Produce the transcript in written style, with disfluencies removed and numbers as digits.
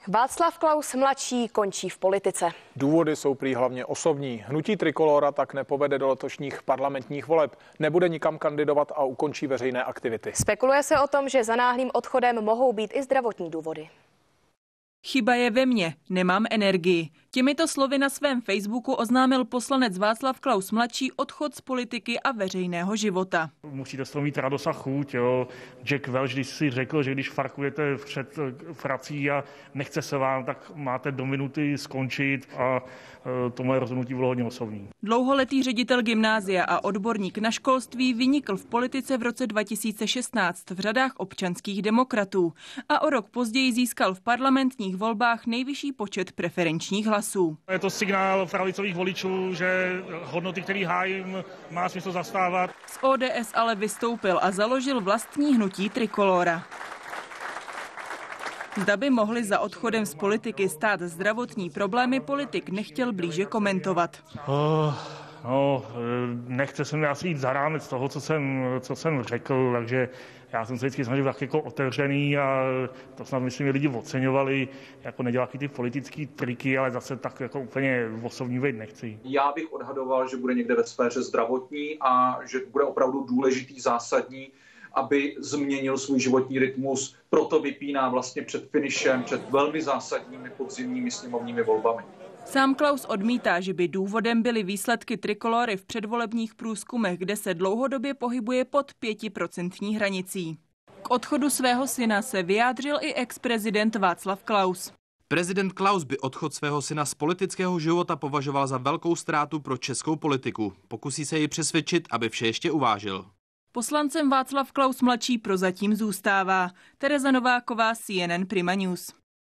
Václav Klaus mladší končí v politice. Důvody jsou prý hlavně osobní. Hnutí Trikolóra tak nepovede do letošních parlamentních voleb, nebude nikam kandidovat a ukončí veřejné aktivity. Spekuluje se o tom, že za náhlým odchodem mohou být i zdravotní důvody. Chyba je ve mně, nemám energii. Těmito slovy na svém Facebooku oznámil poslanec Václav Klaus mladší odchod z politiky a veřejného života. Musíte z toho mít radost a chuť. Jo. Jack Welch, když si řekl, že když farkujete před prací a nechce se vám, tak máte do minuty skončit a to moje rozhodnutí bylo hodně osobní. Dlouholetý ředitel gymnázia a odborník na školství vynikl v politice v roce 2016 v řadách občanských demokratů a o rok později získal v parlamentních volbách nejvyšší počet preferenčních hlasů. Je to signál pravicových voličů, že hodnoty, které hájím, má smysl zastávat. Z ODS ale vystoupil a založil vlastní hnutí Trikolóra. Zda by mohly za odchodem z politiky stát zdravotní problémy, politik nechtěl blíže komentovat. Nechce se mi asi jít za rámec toho, co jsem řekl, takže já jsem se vždycky snažil tak jako otevřený a to snad myslím, že lidi oceňovali, jako nedělat ty politické triky, ale zase tak jako úplně osobní být nechci. Já bych odhadoval, že bude někde ve sféře zdravotní a že bude opravdu důležitý, zásadní, aby změnil svůj životní rytmus, proto vypíná vlastně před finišem, před velmi zásadními podzimními sněmovními volbami. Sám Klaus odmítá, že by důvodem byly výsledky Trikolóry v předvolebních průzkumech, kde se dlouhodobě pohybuje pod 5% hranicí. K odchodu svého syna se vyjádřil i ex-prezident Václav Klaus. Prezident Klaus by odchod svého syna z politického života považoval za velkou ztrátu pro českou politiku. Pokusí se jej přesvědčit, aby vše ještě uvážil. Poslancem Václav Klaus mladší prozatím zůstává. Tereza Nováková, CNN Prima News.